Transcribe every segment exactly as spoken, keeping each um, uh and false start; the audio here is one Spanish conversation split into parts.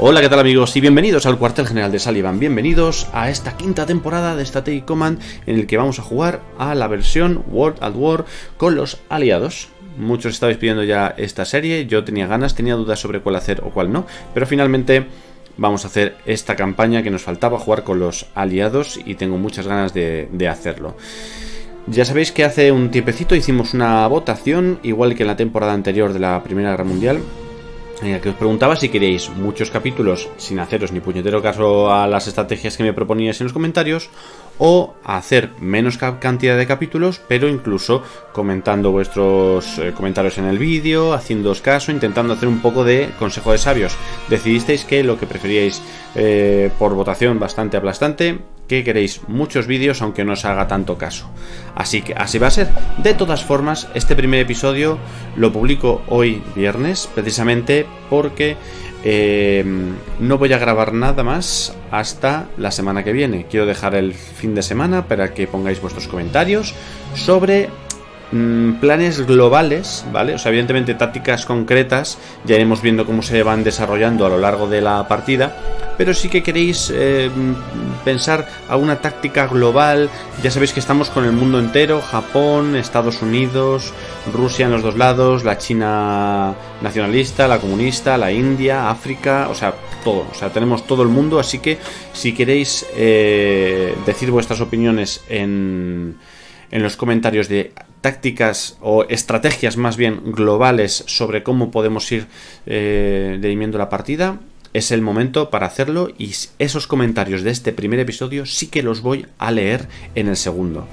Hola, ¿qué tal amigos? Y bienvenidos al cuartel general de Sullivan. Bienvenidos a esta quinta temporada de Strategic Command, en el que vamos a jugar a la versión World at War con los aliados. Muchos estabais pidiendo ya esta serie, yo tenía ganas, tenía dudas sobre cuál hacer o cuál no, pero finalmente vamos a hacer esta campaña que nos faltaba, jugar con los aliados, y tengo muchas ganas de, de hacerlo. Ya sabéis que hace un tiempecito hicimos una votación, igual que en la temporada anterior de la Primera Guerra Mundial, en la que os preguntaba si queréis muchos capítulos sin haceros ni puñetero caso a las estrategias que me proponíais en los comentarios, o hacer menos cantidad de capítulos, pero incluso comentando vuestros eh, comentarios en el vídeo, haciéndoos caso, intentando hacer un poco de consejo de sabios. Decidisteis que lo que preferíais eh, por votación bastante aplastante, que queréis muchos vídeos aunque no os haga tanto caso. Así que así va a ser. De todas formas, este primer episodio lo publico hoy viernes, precisamente porque eh, no voy a grabar nada más hasta la semana que viene. Quiero dejar el fin de semana para que pongáis vuestros comentarios sobre mmm, planes globales, ¿vale? O sea, evidentemente tácticas concretas ya iremos viendo cómo se van desarrollando a lo largo de la partida, pero sí que queréis eh, pensar a una táctica global. Ya sabéis que estamos con el mundo entero: Japón, Estados Unidos, Rusia en los dos lados, la China nacionalista, la comunista, la India, África, o sea, todo. O sea, tenemos todo el mundo, así que si queréis eh, decir vuestras opiniones en, en los comentarios de tácticas o estrategias más bien globales sobre cómo podemos ir eh, dirimiendo la partida, es el momento para hacerlo, y esos comentarios de este primer episodio sí que los voy a leer en el segundo.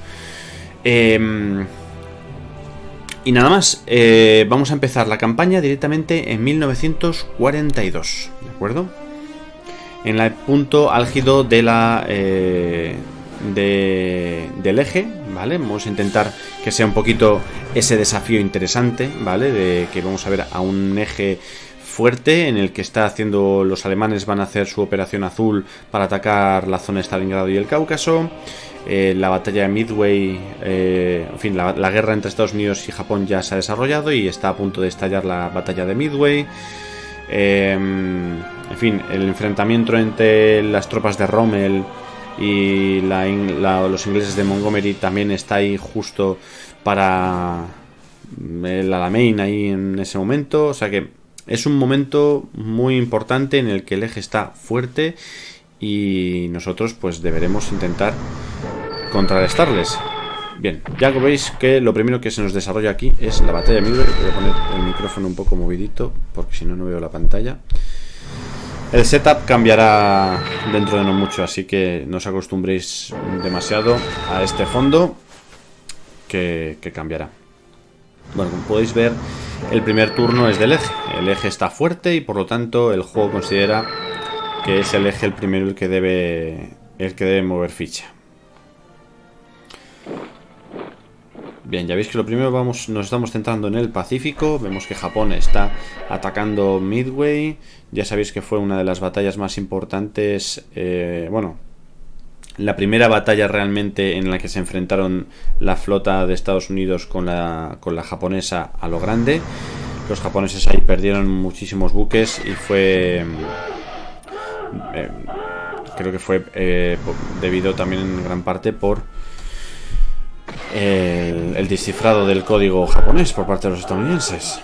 Eh, y nada más, eh, vamos a empezar la campaña directamente en mil novecientos cuarenta y dos, ¿de acuerdo? En el punto álgido de la, eh, de, del eje, ¿vale? Vamos a intentar que sea un poquito ese desafío interesante, ¿vale? De que vamos a ver a un eje fuerte en el que está haciendo los alemanes, van a hacer su operación azul para atacar la zona de Stalingrado y el Cáucaso. Eh, la batalla de Midway, eh, en fin, la, la guerra entre Estados Unidos y Japón ya se ha desarrollado y está a punto de estallar la batalla de Midway. Eh, en fin, el enfrentamiento entre las tropas de Rommel y la, la, los ingleses de Montgomery también está ahí justo para el Alamein ahí en ese momento. O sea que es un momento muy importante en el que el eje está fuerte y nosotros pues deberemos intentar contrarrestarles. Bien, ya veis que lo primero que se nos desarrolla aquí es la batalla de Midway. Voy a poner el micrófono un poco movidito porque si no, no veo la pantalla. El setup cambiará dentro de no mucho, así que no os acostumbréis demasiado a este fondo que, que cambiará. Bueno, como podéis ver, el primer turno es del eje. El eje está fuerte y por lo tanto el juego considera que es el eje el primero el que debe, el que debe mover ficha. Bien, ya veis que lo primero vamos, nos estamos centrando en el Pacífico. Vemos que Japón está atacando Midway. Ya sabéis que fue una de las batallas más importantes, eh, bueno, la primera batalla realmente en la que se enfrentaron la flota de Estados Unidos con la, con la japonesa a lo grande. Los japoneses ahí perdieron muchísimos buques y fue... Eh, creo que fue eh, debido también en gran parte por el, el descifrado del código japonés por parte de los estadounidenses.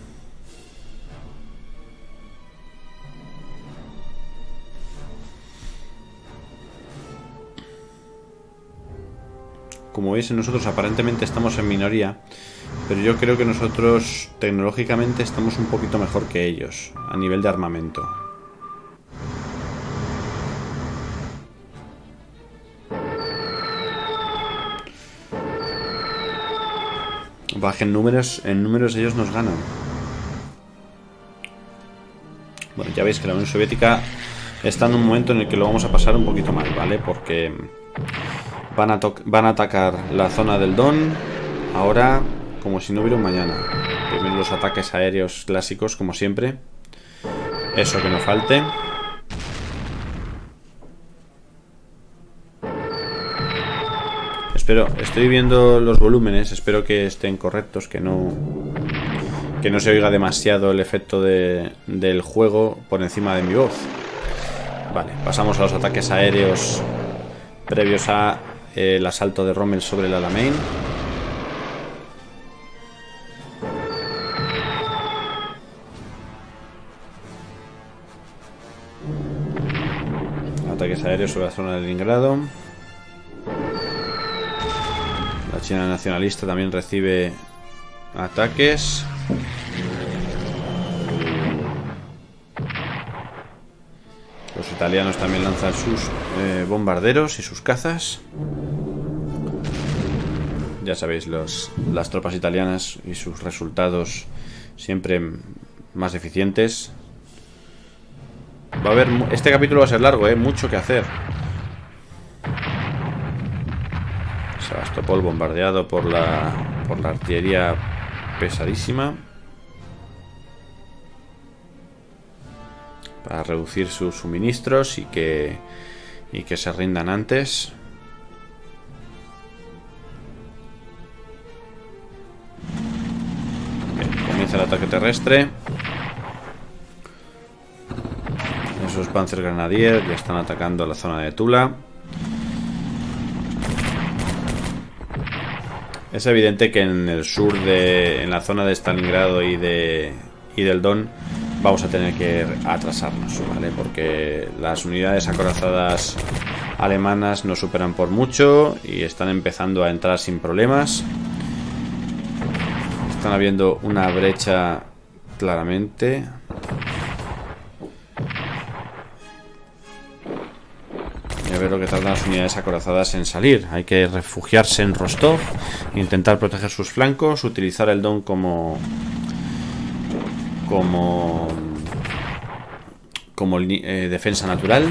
Como veis, nosotros aparentemente estamos en minoría, pero yo creo que nosotros tecnológicamente estamos un poquito mejor que ellos a nivel de armamento. Bajen números, en números ellos nos ganan. Bueno, ya veis que la Unión Soviética está en un momento en el que lo vamos a pasar un poquito mal, ¿vale? Porque van a, van a atacar la zona del Don ahora como si no hubiera un mañana. Primero los ataques aéreos clásicos, como siempre. Eso que no falte. Espero, estoy viendo los volúmenes, espero que estén correctos, que no que no se oiga demasiado el efecto de, del juego por encima de mi voz. Vale, pasamos a los ataques aéreos previos a eh, el asalto de Rommel sobre el Alamein. Ataques aéreos sobre la zona de Leningrado. La China nacionalista también recibe ataques. Los italianos también lanzan sus eh, bombarderos y sus cazas. Ya sabéis, los, las tropas italianas y sus resultados siempre más eficientes. Va a haber, este capítulo va a ser largo, ¿eh? Mucho que hacer. Sebastopol bombardeado por la, por la artillería pesadísima. Para reducir sus suministros y que, y que se rindan antes. Bien, comienza el ataque terrestre. Esos Panzer Grenadier ya están atacando la zona de Tula. Es evidente que en el sur de, en la zona de Stalingrado y de y del Don, vamos a tener que atrasarnos, ¿vale? Porque las unidades acorazadas alemanas nos superan por mucho y están empezando a entrar sin problemas. Están habiendo una brecha claramente. Y a ver lo que tardan las unidades acorazadas en salir. Hay que refugiarse en Rostov, intentar proteger sus flancos, utilizar el Don como como como eh, defensa natural.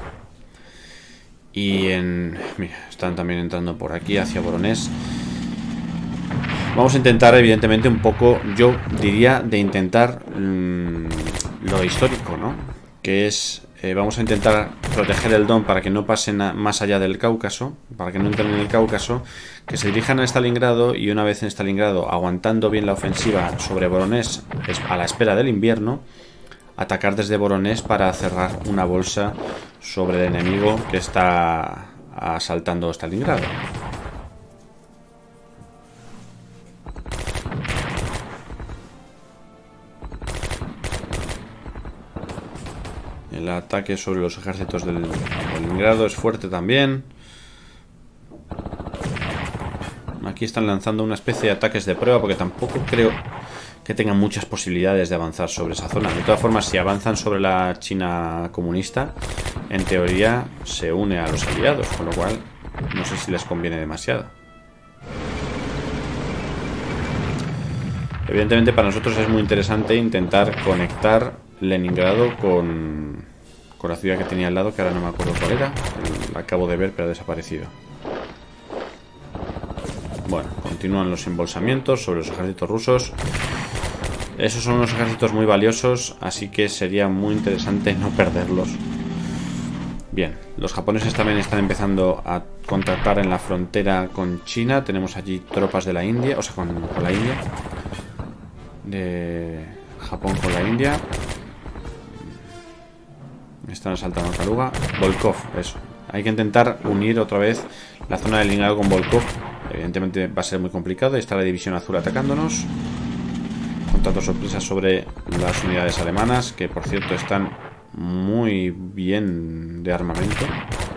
Y en... mira, están también entrando por aquí hacia Voronezh. Vamos a intentar, evidentemente, un poco, yo diría, de intentar mmm, lo histórico, ¿no? Que es, eh, vamos a intentar proteger el Don para que no pasen a, más allá del Cáucaso, para que no entren en el Cáucaso, que se dirijan a Stalingrado y una vez en Stalingrado, aguantando bien la ofensiva sobre Voronezh a la espera del invierno, atacar desde Voronezh para cerrar una bolsa sobre el enemigo que está asaltando Stalingrado. El ataque sobre los ejércitos del Stalingrado es fuerte también. Aquí están lanzando una especie de ataques de prueba porque tampoco creo que tengan muchas posibilidades de avanzar sobre esa zona. De todas formas, si avanzan sobre la China comunista, en teoría se une a los aliados, con lo cual no sé si les conviene demasiado. Evidentemente para nosotros es muy interesante intentar conectar Leningrado con, con la ciudad que tenía al lado, que ahora no me acuerdo cuál era. La acabo de ver pero ha desaparecido. Bueno, continúan los embolsamientos sobre los ejércitos rusos. Esos son unos ejércitos muy valiosos, así que sería muy interesante no perderlos. Bien, los japoneses también están empezando a contactar en la frontera con China. Tenemos allí tropas de la India, o sea, con, con la India. De Japón con la India. Están asaltando a Kaluga. Volkov, eso. Hay que intentar unir otra vez la zona de Leningrado con Volkov. Evidentemente va a ser muy complicado. Ahí está la división azul atacándonos. Contacto sorpresa sobre las unidades alemanas, que por cierto están muy bien de armamento.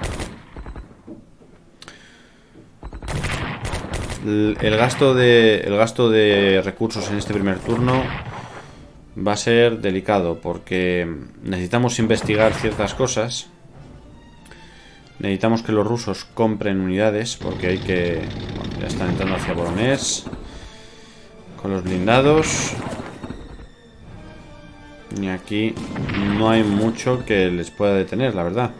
El, el gasto de el gasto de recursos en este primer turno va a ser delicado porque necesitamos investigar ciertas cosas. Necesitamos que los rusos compren unidades porque hay que... Bueno, ya están entrando hacia Voronezh con los blindados. Y aquí no hay mucho que les pueda detener, la verdad.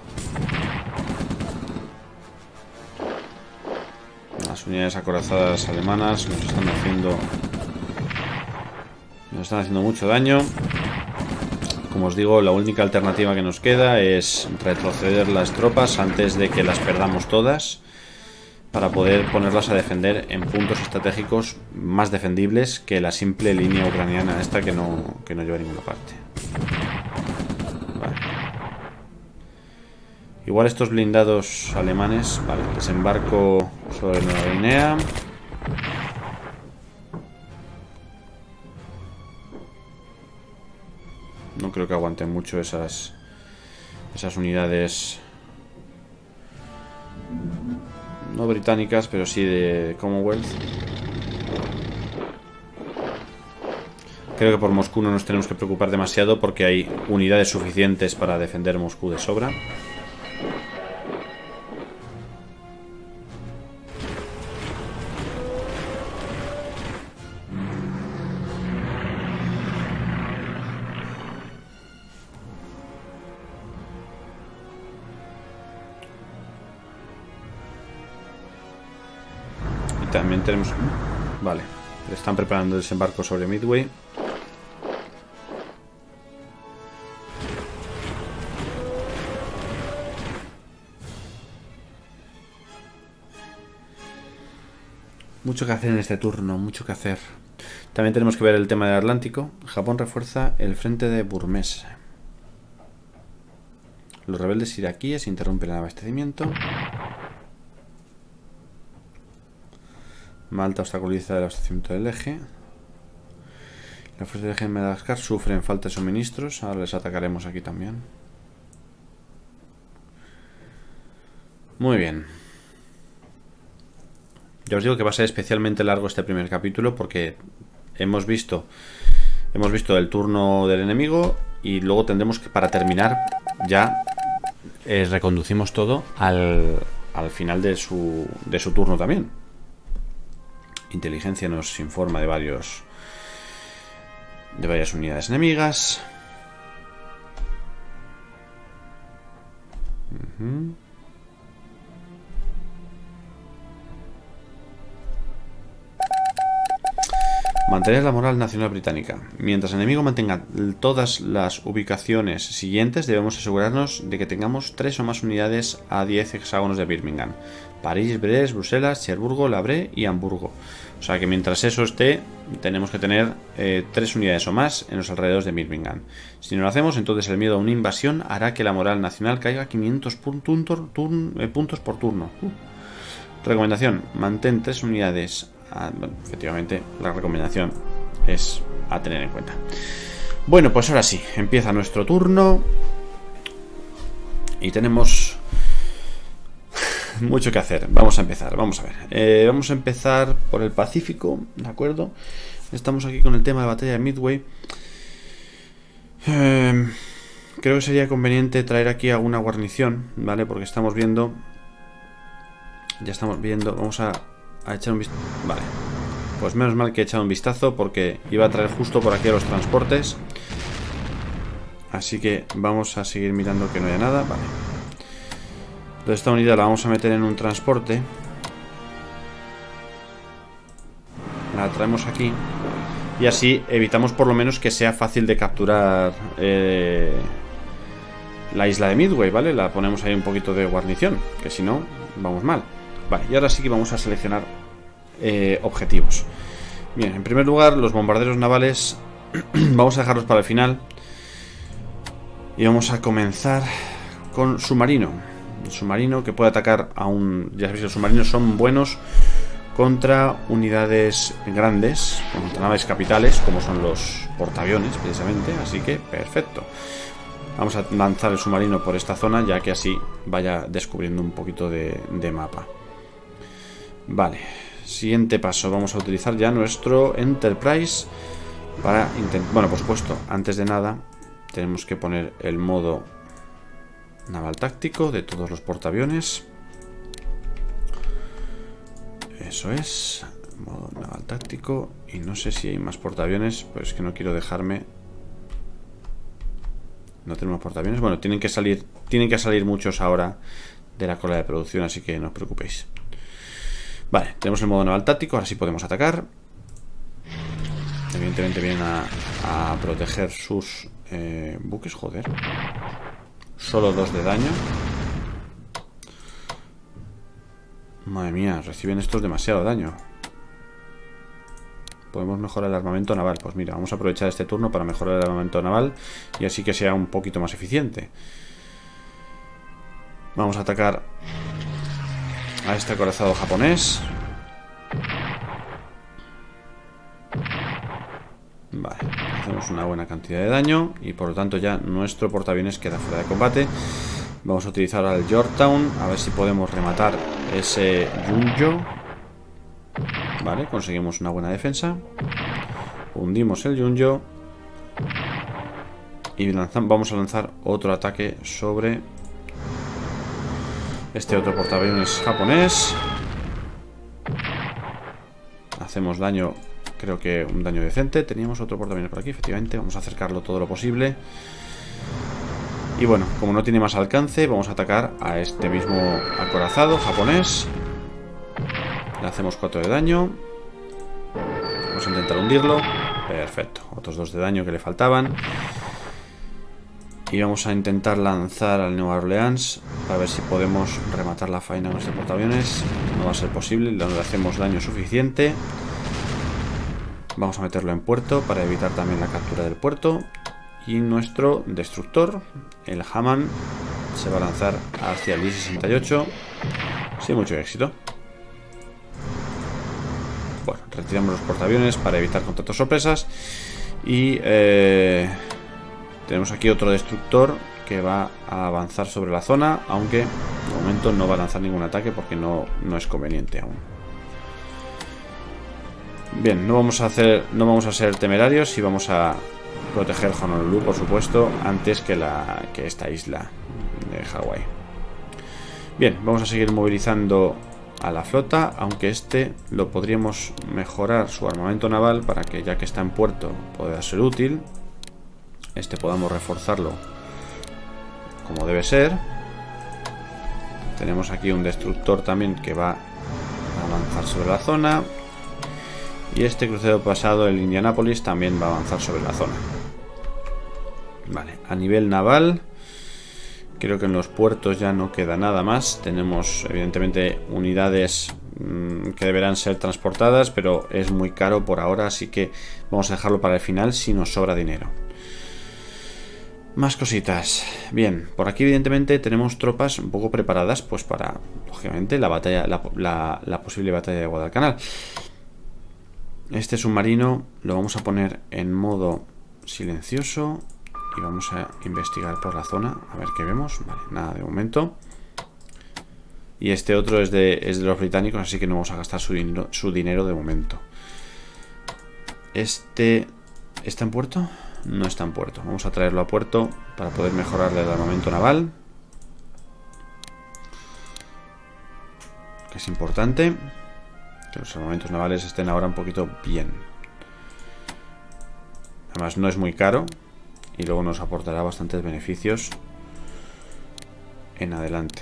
Las unidades acorazadas alemanas nos están haciendo... Nos están haciendo mucho daño. Como os digo, la única alternativa que nos queda es retroceder las tropas antes de que las perdamos todas. para poder ponerlas a defender en puntos estratégicos más defendibles que la simple línea ucraniana esta que no, que no lleva a ninguna parte. Vale. Igual estos blindados alemanes. Vale, desembarco sobre Nueva Guinea. No creo que aguanten mucho esas esas unidades, no británicas, pero sí de Commonwealth. Creo que por Moscú no nos tenemos que preocupar demasiado porque hay unidades suficientes para defender Moscú de sobra. También tenemos... Vale, están preparando el desembarco sobre Midway. Mucho que hacer en este turno, mucho que hacer. También tenemos que ver el tema del Atlántico. Japón refuerza el frente de Burmese. Los rebeldes iraquíes interrumpen el abastecimiento. Malta obstaculiza el abastecimiento del eje. La fuerza del eje en Madagascar sufren falta de suministros. Ahora les atacaremos aquí también. Muy bien. Ya os digo que va a ser especialmente largo este primer capítulo porque hemos visto hemos visto el turno del enemigo y luego tendremos que, para terminar, ya eh, reconducimos todo al, al final de su, de su turno también. Inteligencia nos informa de varios de varias unidades enemigas. Uh-huh. Mantener la moral nacional británica. Mientras el enemigo mantenga todas las ubicaciones siguientes, debemos asegurarnos de que tengamos tres o más unidades a diez hexágonos de Birmingham. París, Brest, Bruselas, Cherburgo, Le Havre y Hamburgo. O sea que mientras eso esté, tenemos que tener eh, tres unidades o más en los alrededores de Birmingham. Si no lo hacemos, entonces el miedo a una invasión hará que la moral nacional caiga a quinientos puntos por turno. Uh. Recomendación: mantén tres unidades. Ah, bueno, efectivamente, la recomendación es a tener en cuenta. Bueno, pues ahora sí, empieza nuestro turno. Y tenemos mucho que hacer. Vamos a empezar, vamos a ver. Eh, vamos a empezar por el Pacífico, ¿de acuerdo? Estamos aquí con el tema de batalla de Midway. Eh, creo que sería conveniente traer aquí alguna guarnición, ¿vale? Porque estamos viendo... Ya estamos viendo... Vamos a... a echar un vistazo. Vale, pues menos mal que he echado un vistazo porque iba a traer justo por aquí a los transportes. Así que vamos a seguir mirando que no haya nada. Vale, entonces esta unidad la vamos a meter en un transporte. La traemos aquí y así evitamos por lo menos que sea fácil de capturar eh, la isla de Midway, ¿vale? La ponemos ahí un poquito de guarnición, que si no, vamos mal. Vale, y ahora sí que vamos a seleccionar eh, objetivos. Bien, en primer lugar, los bombarderos navales vamos a dejarlos para el final. Y vamos a comenzar con submarino. El submarino que puede atacar a un... Ya sabéis, los submarinos son buenos contra unidades grandes, contra naves capitales, como son los portaaviones, precisamente. Así que, perfecto. Vamos a lanzar el submarino por esta zona, ya que así vaya descubriendo un poquito de, de mapa. Vale, siguiente paso. Vamos a utilizar ya nuestro Enterprise para intentar... Bueno, por supuesto, antes de nada tenemos que poner el modo naval táctico de todos los portaaviones. Eso es, modo naval táctico. Y no sé si hay más portaaviones, pues es que no quiero dejarme... No tenemos portaaviones. Bueno, tienen que salir, tienen que salir muchos ahora de la cola de producción, así que no os preocupéis. Vale, tenemos el modo naval táctico, ahora sí podemos atacar. Evidentemente vienen a, a proteger sus eh, buques, joder. Solo dos de daño. Madre mía, reciben estos demasiado daño. Podemos mejorar el armamento naval. Pues mira, vamos a aprovechar este turno para mejorar el armamento naval y así que sea un poquito más eficiente. Vamos a atacar a este acorazado japonés. Vale, hacemos una buena cantidad de daño y por lo tanto ya nuestro portaaviones queda fuera de combate. Vamos a utilizar ahora el Yorktown, a ver si podemos rematar ese Yunjo. Vale, conseguimos una buena defensa. Hundimos el Yunjo. Y lanzamos, vamos a lanzar otro ataque sobre este otro portaaviones japonés. Hacemos daño, creo que un daño decente. Teníamos otro portaaviones por aquí, efectivamente. Vamos a acercarlo todo lo posible. Y bueno, como no tiene más alcance, vamos a atacar a este mismo acorazado japonés. Le hacemos cuatro de daño. Vamos a intentar hundirlo. Perfecto, otros dos de daño que le faltaban. Y vamos a intentar lanzar al Nueva Orleans para ver si podemos rematar la faena con este portaaviones. No va a ser posible, no le hacemos daño suficiente. Vamos a meterlo en puerto para evitar también la captura del puerto. Y nuestro destructor, el Hammond, se va a lanzar hacia el I sesenta y ocho sin mucho éxito. Bueno, retiramos los portaaviones para evitar contactos sorpresas. Y eh, tenemos aquí otro destructor que va a avanzar sobre la zona, aunque de momento no va a lanzar ningún ataque porque no, no es conveniente aún. Bien, no vamos a hacer, no vamos a ser temerarios y vamos a proteger Honolulu, por supuesto, antes que, la, que esta isla de Hawái. Bien, vamos a seguir movilizando a la flota, aunque este lo podríamos mejorar su armamento naval para que, ya que está en puerto, pueda ser útil. Este podamos reforzarlo como debe ser. Tenemos aquí un destructor también que va a avanzar sobre la zona. Y este crucero pasado, el Indianapolis, también va a avanzar sobre la zona. Vale, a nivel naval, creo que en los puertos ya no queda nada más. Tenemos, evidentemente, unidades mmm, que deberán ser transportadas, pero es muy caro por ahora, así que vamos a dejarlo para el final si nos sobra dinero. Más cositas. Bien, por aquí evidentemente tenemos tropas un poco preparadas, pues para, lógicamente, la batalla, la, la, la posible batalla de Guadalcanal. Este submarino lo vamos a poner en modo silencioso y vamos a investigar por la zona a ver qué vemos. Vale, nada de momento. Y este otro es de, es de los británicos, así que no vamos a gastar su dinero, su dinero de momento. Este ¿está en puerto? No está en puerto. Vamos a traerlo a puerto para poder mejorarle el armamento naval, que es importante que los armamentos navales estén ahora un poquito bien. Además no es muy caro y luego nos aportará bastantes beneficios en adelante.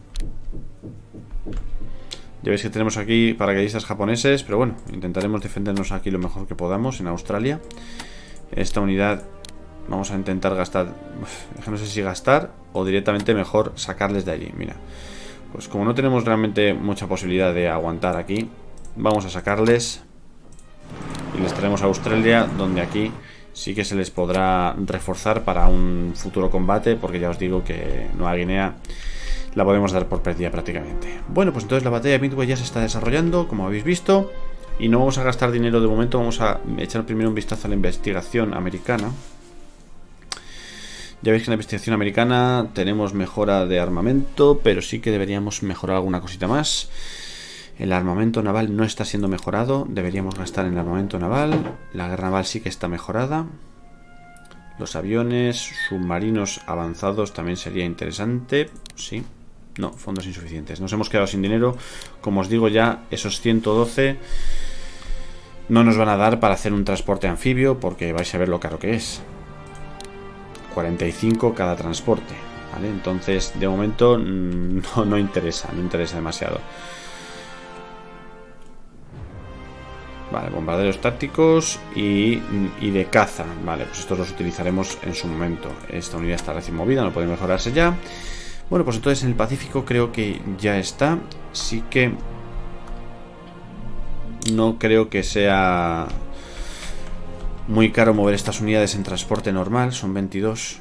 Ya veis que tenemos aquí paracaidistas japoneses, pero bueno, intentaremos defendernos aquí lo mejor que podamos en Australia. Esta unidad vamos a intentar gastar, no sé si gastar o directamente mejor sacarles de allí. Mira, pues como no tenemos realmente mucha posibilidad de aguantar aquí, vamos a sacarles y les traemos a Australia, donde aquí sí que se les podrá reforzar para un futuro combate, porque ya os digo que Nueva Guinea la podemos dar por perdida prácticamente. Bueno, pues entonces la batalla de Midway ya se está desarrollando, como habéis visto, y no vamos a gastar dinero de momento. Vamos a echar primero un vistazo a la investigación americana. Ya veis que en la investigación americana tenemos mejora de armamento, pero sí que deberíamos mejorar alguna cosita más. El armamento naval no está siendo mejorado. Deberíamos gastar en el armamento naval. La guerra naval sí que está mejorada. Los aviones, submarinos avanzados también sería interesante. Sí. No, fondos insuficientes. Nos hemos quedado sin dinero. Como os digo ya, esos ciento doce no nos van a dar para hacer un transporte anfibio, porque vais a ver lo caro que es. cuarenta y cinco cada transporte. ¿Vale? Entonces, de momento, no, no interesa. No interesa demasiado. Vale, bombarderos tácticos y, y de caza. Vale, pues estos los utilizaremos en su momento. Esta unidad está recién movida, no puede mejorarse ya. Bueno, pues entonces en el Pacífico creo que ya está. Sí que no creo que sea muy caro mover estas unidades en transporte normal. Son veintidós.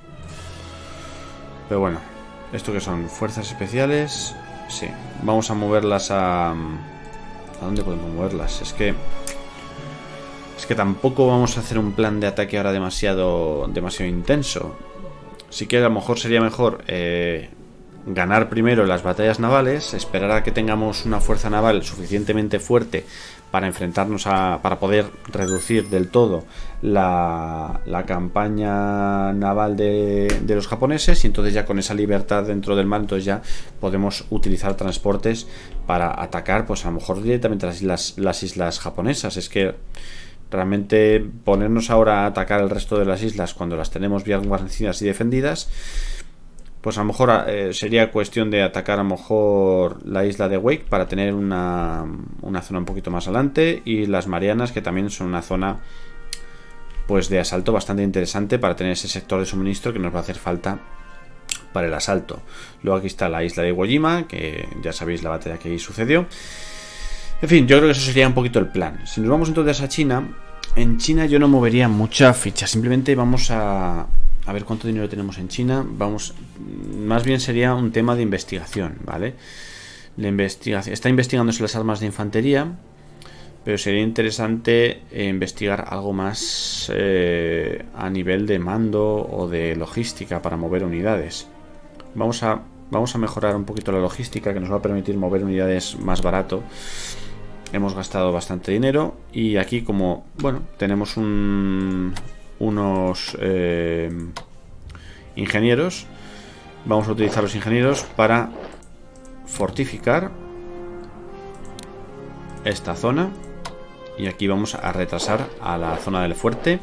Pero bueno, ¿esto que son? Fuerzas especiales. Sí, vamos a moverlas a... ¿A dónde podemos moverlas? Es que... Es que tampoco vamos a hacer un plan de ataque ahora demasiado, demasiado intenso. Sí que a lo mejor sería mejor eh, ganar primero las batallas navales, esperar a que tengamos una fuerza naval suficientemente fuerte para enfrentarnos a... para poder reducir del todo la, la campaña naval de, de los japoneses, y entonces ya con esa libertad dentro del mar, entonces ya podemos utilizar transportes para atacar, pues a lo mejor directamente las islas, las islas japonesas. Es que realmente ponernos ahora a atacar el resto de las islas cuando las tenemos bien guarnecidas y defendidas, pues a lo mejor eh, sería cuestión de atacar a lo mejor la isla de Wake para tener una, una zona un poquito más adelante, y las Marianas, que también son una zona pues de asalto bastante interesante para tener ese sector de suministro que nos va a hacer falta para el asalto. Luego aquí está la isla de Iwo Jima, que ya sabéis la batalla que ahí sucedió. En fin, yo creo que eso sería un poquito el plan. Si nos vamos entonces a China, en China yo no movería mucha ficha. Simplemente vamos a, a ver cuánto dinero tenemos en China. Vamos, más bien sería un tema de investigación, ¿vale? La investigación, está investigándose las armas de infantería, pero sería interesante eh, investigar algo más eh, a nivel de mando o de logística para mover unidades. Vamos a, vamos a mejorar un poquito la logística, que nos va a permitir mover unidades más barato. Hemos gastado bastante dinero, y aquí, como, bueno, tenemos un, unos eh, ingenieros, vamos a utilizar los ingenieros para fortificar esta zona, y aquí vamos a retrasar a la zona del fuerte,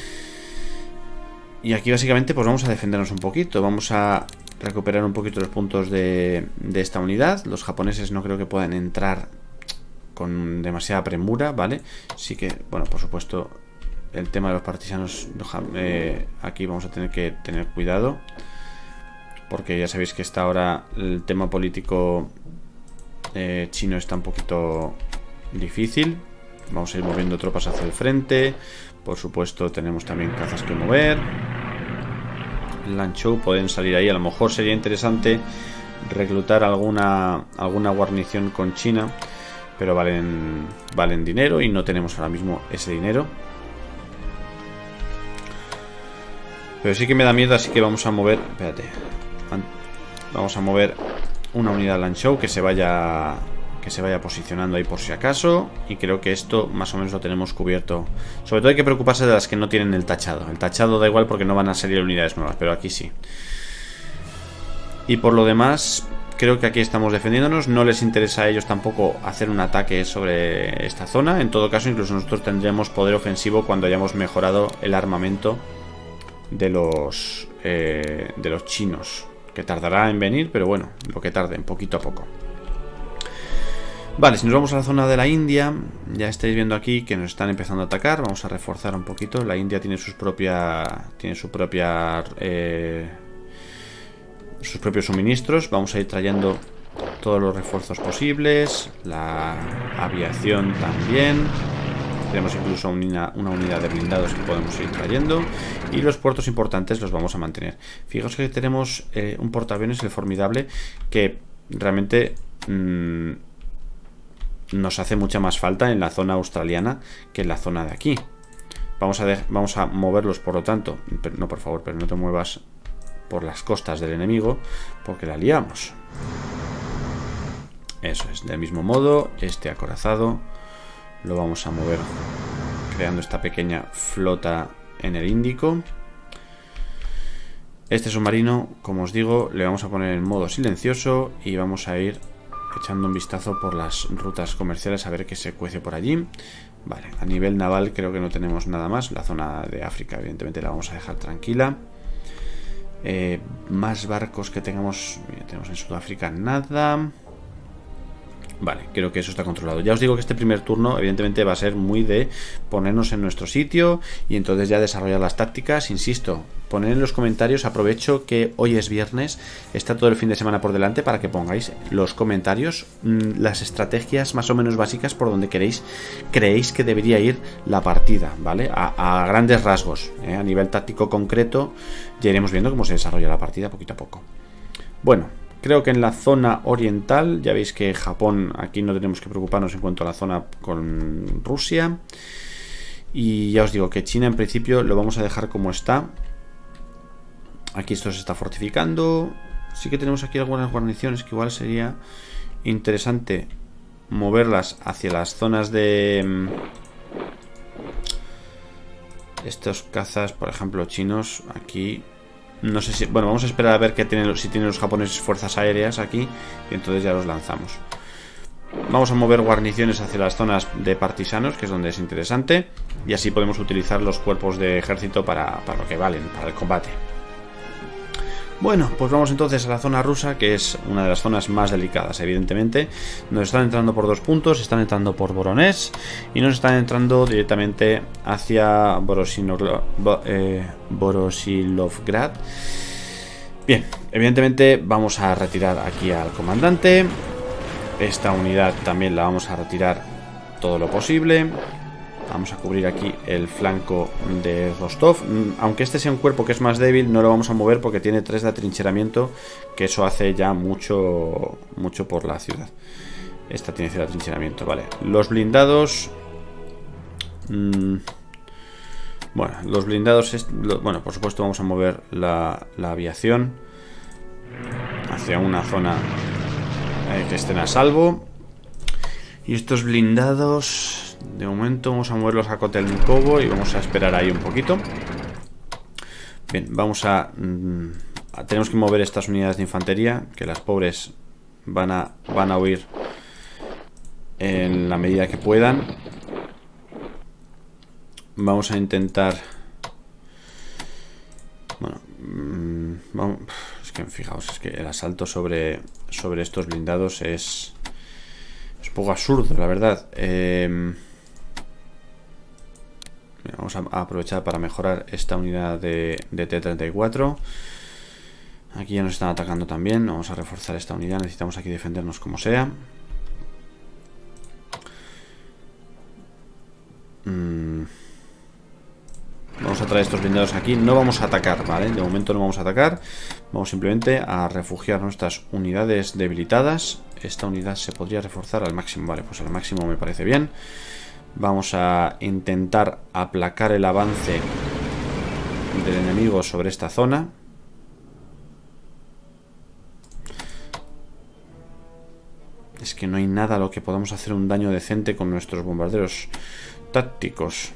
y aquí básicamente pues vamos a defendernos un poquito, vamos a recuperar un poquito los puntos de, de esta unidad. Los japoneses no creo que puedan entrar con demasiada premura, ¿vale? Sí que, bueno, por supuesto, el tema de los partisanos, eh, aquí vamos a tener que tener cuidado, porque ya sabéis que está ahora el tema político eh, chino está un poquito difícil. Vamos a ir moviendo tropas hacia el frente. Por supuesto, tenemos también cazas que mover. Lanzhou pueden salir ahí. A lo mejor sería interesante reclutar alguna, alguna guarnición con China, pero valen, valen dinero y no tenemos ahora mismo ese dinero. Pero sí que me da miedo, así que vamos a mover... Espérate. Vamos a mover una unidad Lanzhou que se vaya... que se vaya posicionando ahí por si acaso. Y creo que esto más o menos lo tenemos cubierto. Sobre todo hay que preocuparse de las que no tienen el tachado. El tachado da igual porque no van a salir unidades nuevas, pero aquí sí. Y por lo demás... creo que aquí estamos defendiéndonos. No les interesa a ellos tampoco hacer un ataque sobre esta zona. En todo caso, incluso nosotros tendremos poder ofensivo cuando hayamos mejorado el armamento de los eh, de los chinos, que tardará en venir, pero bueno, lo que tarden, poquito a poco. Vale, si nos vamos a la zona de la India, ya estáis viendo aquí que nos están empezando a atacar. Vamos a reforzar un poquito. La India tiene sus propia tiene su propia eh, sus propios suministros. Vamos a ir trayendo todos los refuerzos posibles. La aviación también. Tenemos incluso una, una unidad de blindados que podemos ir trayendo. Y los puertos importantes los vamos a mantener. Fijaos que tenemos eh, un portaaviones, el Formidable, que realmente mmm, nos hace mucha más falta en la zona australiana que en la zona de aquí. Vamos a, de, vamos a moverlos, por lo tanto. Pero, no, por favor, pero no te muevas por las costas del enemigo, porque la liamos. Eso es, del mismo modo, este acorazado lo vamos a mover creando esta pequeña flota en el Índico. Este submarino, como os digo, le vamos a poner en modo silencioso y vamos a ir echando un vistazo por las rutas comerciales a ver qué se cuece por allí. Vale, a nivel naval creo que no tenemos nada más. La zona de África evidentemente la vamos a dejar tranquila. Eh, más barcos que tengamos, mira, tenemos en Sudáfrica nada. Vale, creo que eso está controlado. Ya os digo que este primer turno evidentemente va a ser muy de ponernos en nuestro sitio y entonces ya desarrollar las tácticas. Insisto, poned en los comentarios, aprovecho que hoy es viernes, está todo el fin de semana por delante para que pongáis los comentarios, mmm, las estrategias más o menos básicas por donde queréis, creéis que debería ir la partida, ¿vale? A, a grandes rasgos, ¿eh? A nivel táctico concreto ya iremos viendo cómo se desarrolla la partida poquito a poco. Bueno, creo que en la zona oriental, ya veis que Japón, aquí no tenemos que preocuparnos en cuanto a la zona con Rusia. Y ya os digo que China en principio lo vamos a dejar como está. Aquí esto se está fortificando. Sí que tenemos aquí algunas guarniciones que igual sería interesante moverlas hacia las zonas de estos cazas, por ejemplo, chinos. Aquí no sé si... Bueno, vamos a esperar a ver qué tienen, si tienen los japoneses fuerzas aéreas aquí. Y entonces ya los lanzamos. Vamos a mover guarniciones hacia las zonas de partisanos, que es donde es interesante. Y así podemos utilizar los cuerpos de ejército para, para lo que valen, para el combate. Bueno, pues vamos entonces a la zona rusa, que es una de las zonas más delicadas, evidentemente. Nos están entrando por dos puntos, están entrando por Voronezh y nos están entrando directamente hacia Voroshílovgrad. Bien, evidentemente vamos a retirar aquí al comandante. Esta unidad también la vamos a retirar todo lo posible. Vamos a cubrir aquí el flanco de Rostov. Aunque este sea un cuerpo que es más débil, no lo vamos a mover porque tiene tres de atrincheramiento, que eso hace ya mucho, mucho por la ciudad. Esta tiene cero de atrincheramiento, vale. Los blindados... Mmm, bueno, los blindados... Es, lo, bueno, por supuesto vamos a mover la, la aviación hacia una zona eh, que estén a salvo. Y estos blindados... De momento vamos a moverlos a Kotelnikovo y vamos a esperar ahí un poquito. Bien, vamos a, mmm, a... Tenemos que mover estas unidades de infantería, que las pobres van a, van a huir en la medida que puedan. Vamos a intentar... Bueno, mmm, vamos, es que fijaos, es que el asalto sobre, sobre estos blindados es... Es un poco absurdo, la verdad. Eh... Vamos a aprovechar para mejorar esta unidad de, de T treinta y cuatro. Aquí ya nos están atacando también. Vamos a reforzar esta unidad. Necesitamos aquí defendernos como sea. Mm. Vamos a traer estos blindados aquí. No vamos a atacar, ¿vale? De momento no vamos a atacar. Vamos simplemente a refugiar nuestras unidades debilitadas. Esta unidad se podría reforzar al máximo. Vale, pues al máximo me parece bien. Vamos a intentar aplacar el avance del enemigo sobre esta zona. Es que no hay nada a lo que podamos hacer un daño decente con nuestros bombarderos tácticos.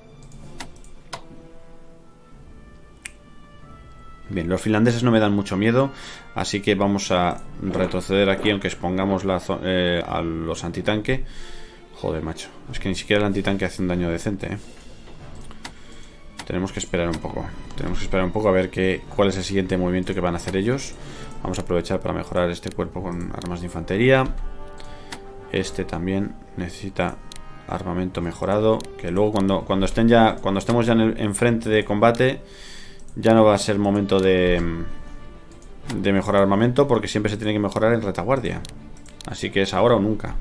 Bien, los finlandeses no me dan mucho miedo, así que vamos a retroceder aquí, aunque expongamos la eh, a los antitanque. Joder, macho. Es que ni siquiera el antitanque hace un daño decente, ¿eh? Tenemos que esperar un poco. Tenemos que esperar un poco a ver qué, cuál es el siguiente movimiento que van a hacer ellos. Vamos a aprovechar para mejorar este cuerpo con armas de infantería. Este también necesita armamento mejorado. Que luego cuando, cuando estén ya. Cuando estemos ya en, el, en frente de combate, ya no va a ser momento de, de mejorar armamento, porque siempre se tiene que mejorar en retaguardia. Así que es ahora o nunca.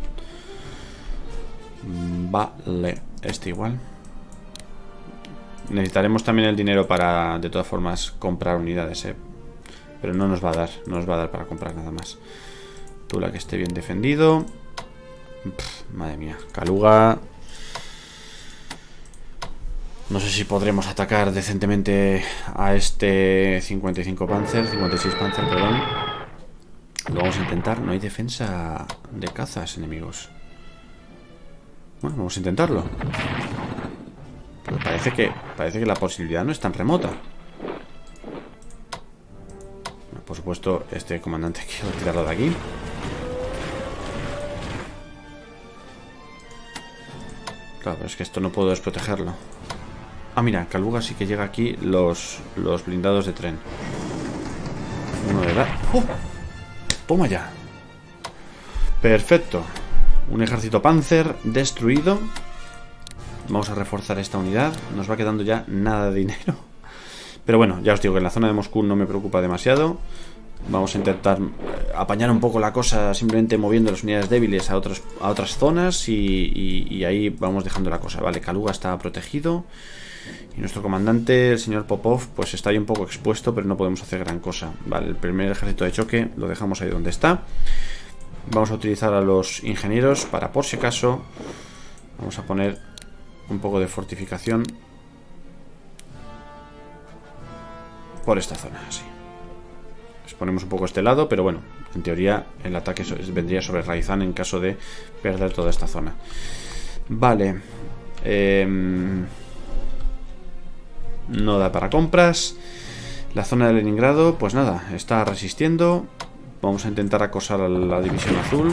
Vale, este igual. Necesitaremos también el dinero para, de todas formas, comprar unidades, ¿eh? Pero no nos va a dar, no nos va a dar para comprar nada más. Tula que esté bien defendido. Pff, madre mía, Kaluga. No sé si podremos atacar decentemente a este cincuenta y cinco Panzer, cincuenta y seis Panzer, perdón. Lo vamos a intentar. No hay defensa de cazas enemigos. Bueno, vamos a intentarlo. Pero parece que, parece que la posibilidad no es tan remota. Por supuesto, este comandante quiero tirarlo de aquí. Claro, pero es que esto no puedo desprotegerlo. Ah, mira, Kaluga sí que llega aquí los, los blindados de tren. Uno de la... ¡Oh! Toma ya. Perfecto. un ejército Panzer destruido. Vamos a reforzar esta unidad. Nos va quedando ya nada de dinero. Pero bueno, ya os digo que en la zona de Moscú no me preocupa demasiado. Vamos a intentar apañar un poco la cosa simplemente moviendo las unidades débiles a, otros, a otras zonas y, y, y ahí vamos dejando la cosa. Vale, Kaluga está protegido. Y nuestro comandante, el señor Popov, pues está ahí un poco expuesto, pero no podemos hacer gran cosa. Vale, el primer ejército de choque lo dejamos ahí donde está. Vamos a utilizar a los ingenieros para, por si acaso, vamos a poner un poco de fortificación por esta zona, así. Les ponemos un poco este lado, pero bueno, en teoría el ataque vendría sobre Raizán en caso de perder toda esta zona. Vale. Eh, no da para compras. La zona de Leningrado, pues nada, está resistiendo. Vamos a intentar acosar a la división azul.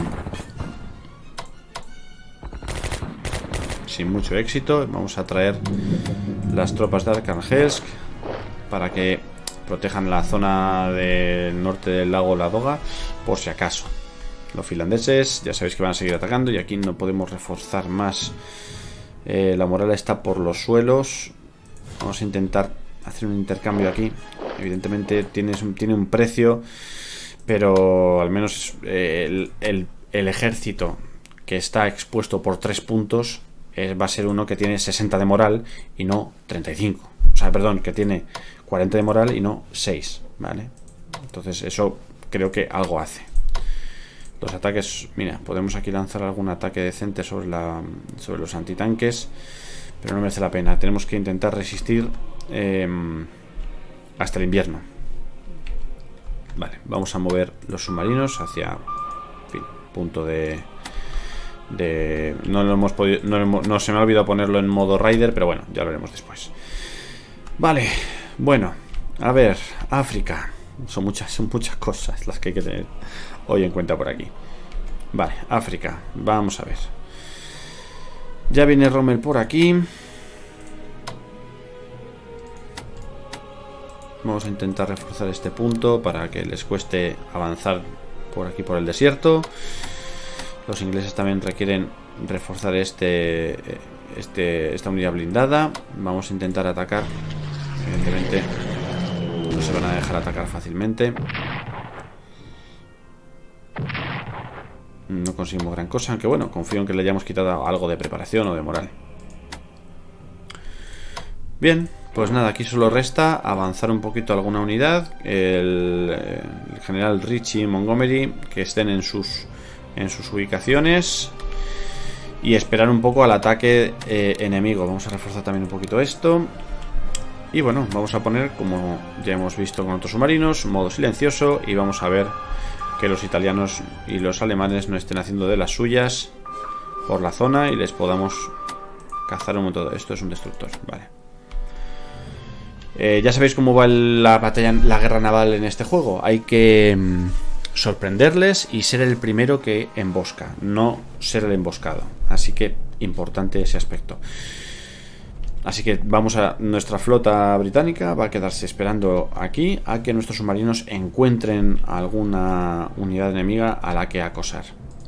Sin mucho éxito. Vamos a traer las tropas de Arkhangelsk para que protejan la zona del norte del lago Ladoga, por si acaso. Los finlandeses ya sabéis que van a seguir atacando y aquí no podemos reforzar más. Eh, la moral está por los suelos. Vamos a intentar hacer un intercambio aquí. Evidentemente tiene un, tiene un precio, pero al menos eh, el, el, el ejército que está expuesto por tres puntos eh, va a ser uno que tiene sesenta de moral y no treinta y cinco. O sea, perdón, que tiene cuarenta de moral y no seis, ¿vale? Entonces eso creo que algo hace. Los ataques, mira, podemos aquí lanzar algún ataque decente sobre, la, sobre los antitanques, pero no merece la pena. Tenemos que intentar resistir eh, hasta el invierno. Vale, vamos a mover los submarinos hacia, en fin, punto de... de no lo hemos podido, no, no se me ha olvidado ponerlo en modo Raider, pero bueno, ya lo haremos después. Vale, bueno, a ver, África. Son muchas, son muchas cosas las que hay que tener hoy en cuenta por aquí. Vale, África, vamos a ver. Ya viene Rommel por aquí. Vamos a intentar reforzar este punto para que les cueste avanzar por aquí por el desierto. Los ingleses también requieren reforzar este, este, esta unidad blindada. Vamos a intentar atacar. Evidentemente no se van a dejar atacar fácilmente. No conseguimos gran cosa, aunque bueno, confío en que le hayamos quitado algo de preparación o de moral. Bien, pues nada, aquí solo resta avanzar un poquito alguna unidad. El, el general Ritchie y Montgomery que estén en sus, en sus ubicaciones y esperar un poco al ataque eh, enemigo. Vamos a reforzar también un poquito esto. Y bueno, vamos a poner, como ya hemos visto con otros submarinos, modo silencioso y vamos a ver que los italianos y los alemanes no estén haciendo de las suyas por la zona y les podamos cazar un montón. Esto es un destructor, vale. Eh, ya sabéis cómo va la batalla, la guerra naval en este juego. Hay que mmm, sorprenderles y ser el primero que embosca, no ser el emboscado. Así que importante ese aspecto. Así que vamos a... Nuestra flota británica va a quedarse esperando aquí a que nuestros submarinos encuentren alguna unidad enemiga a la que acosar.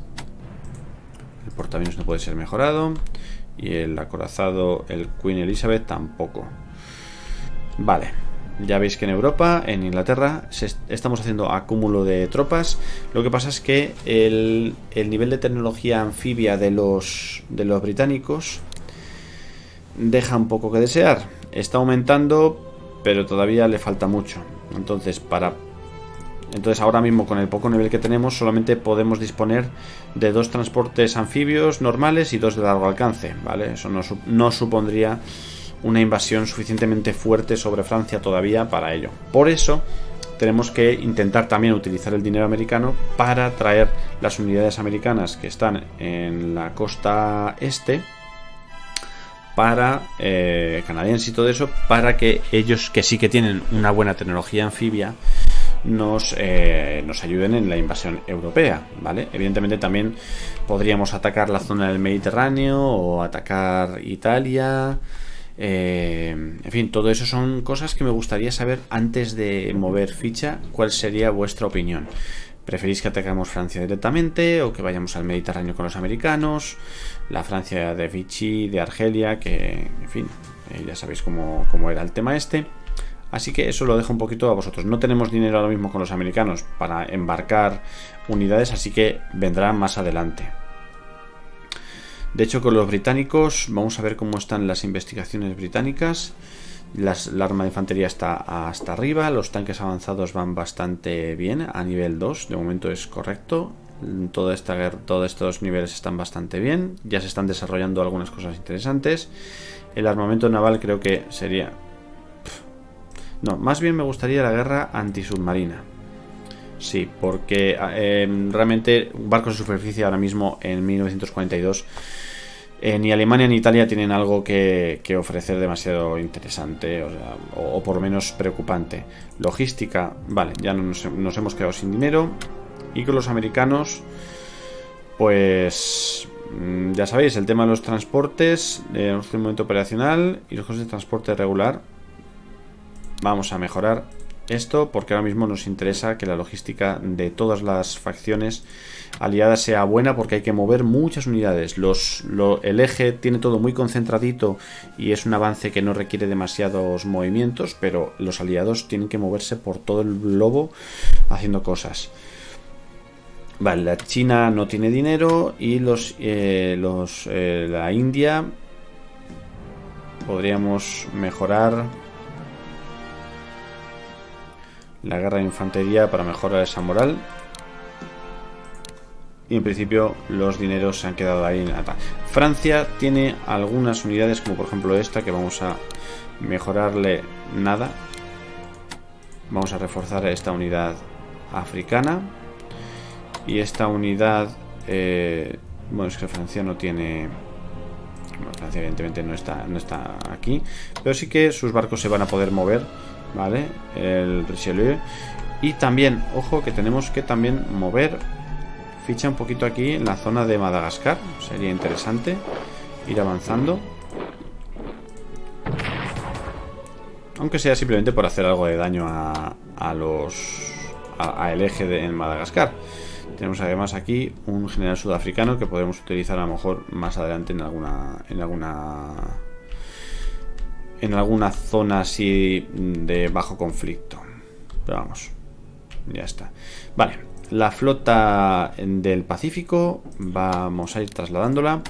El portaaviones no puede ser mejorado. Y el acorazado, el Queen Elizabeth, tampoco. Vale. Ya veis que en Europa, en Inglaterra, se est estamos haciendo acúmulo de tropas. Lo que pasa es que el, el nivel de tecnología anfibia de los, de los británicos deja un poco que desear. Está aumentando, pero todavía le falta mucho. Entonces, para entonces ahora mismo con el poco nivel que tenemos, solamente podemos disponer de dos transportes anfibios normales y dos de largo alcance, ¿vale? Eso no, no supondría una invasión suficientemente fuerte sobre Francia todavía para ello. Por eso tenemos que intentar también utilizar el dinero americano para traer las unidades americanas que están en la costa este, para eh, canadienses y todo eso, para que ellos, que sí que tienen una buena tecnología anfibia, nos, eh, nos ayuden en la invasión europea, ¿vale? Evidentemente también podríamos atacar la zona del Mediterráneo o atacar Italia. Eh, en fin, todo eso son cosas que me gustaría saber antes de mover ficha. ¿Cuál sería vuestra opinión? ¿Preferís que ataquemos Francia directamente o que vayamos al Mediterráneo con los americanos? La Francia de Vichy, de Argelia, que, en fin, eh, ya sabéis cómo, cómo era el tema este. Así que eso lo dejo un poquito a vosotros. No tenemos dinero ahora mismo con los americanos para embarcar unidades, así que vendrá más adelante. De hecho, con los británicos, vamos a ver cómo están las investigaciones británicas. Las, la arma de infantería está hasta arriba, los tanques avanzados van bastante bien a nivel dos, de momento es correcto. Toda esta guerra, todos estos niveles están bastante bien, ya se están desarrollando algunas cosas interesantes. El armamento naval creo que sería... No, más bien me gustaría la guerra antisubmarina. Sí, porque eh, realmente barcos de superficie ahora mismo en mil novecientos cuarenta y dos... Eh, ni Alemania ni Italia tienen algo que, que ofrecer demasiado interesante, o, sea, o, o por lo menos preocupante. Logística, vale, ya nos, nos hemos quedado sin dinero. Y con los americanos, pues ya sabéis, el tema de los transportes, eh, nuestro momento operacional y los costes de transporte regular. Vamos a mejorar esto porque ahora mismo nos interesa que la logística de todas las facciones aliadas sea buena, porque hay que mover muchas unidades. Los, lo, el eje tiene todo muy concentradito y es un avance que no requiere demasiados movimientos, pero los aliados tienen que moverse por todo el globo haciendo cosas. Vale, la China no tiene dinero y los, eh, los eh, la India podríamos mejorar la guerra de infantería para mejorar esa moral. Y en principio los dineros se han quedado ahí en la... Francia tiene algunas unidades, como por ejemplo esta, que vamos a mejorarle nada. Vamos a reforzar esta unidad africana. Y esta unidad... Eh, bueno, es que Francia no tiene... Bueno, Francia evidentemente no está, no está aquí. Pero sí que sus barcos se van a poder mover, ¿vale? El Richelieu. Y también, ojo, que tenemos que también mover... Ficha un poquito aquí en la zona de Madagascar. Sería interesante ir avanzando. Aunque sea simplemente por hacer algo de daño a, a los a, a el eje de, en Madagascar. Tenemos además aquí un general sudafricano que podemos utilizar a lo mejor más adelante en alguna en alguna en alguna zona así de bajo conflicto. Pero vamos, ya está. Vale. La flota del Pacífico, vamos a ir trasladándola.